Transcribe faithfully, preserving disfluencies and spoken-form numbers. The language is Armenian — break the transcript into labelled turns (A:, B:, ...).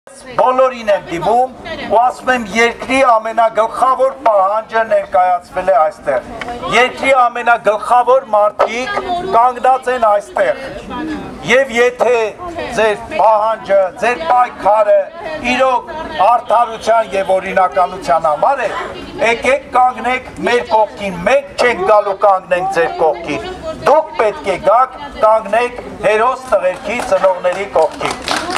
A: Բոլորին եմ դիմում ու ասում եմ երկրի ամենագլխավոր պահանջը ներկայացվել է այստեղ։ Երկրի ամենագլխավոր մարդիկ կանգնած են այստեղ։ Եվ եթե ձեր պահանջը, ձեր պայքարը իրոք արդարության եւ օրինականության համար է, եկեք կանգնեք մեր կողքին, մենք չենք գալու կանգնենք ձեր կողքին։ Դուք պետք է գաք կանգնեք հերոս տղերքի ծնողների կողքին։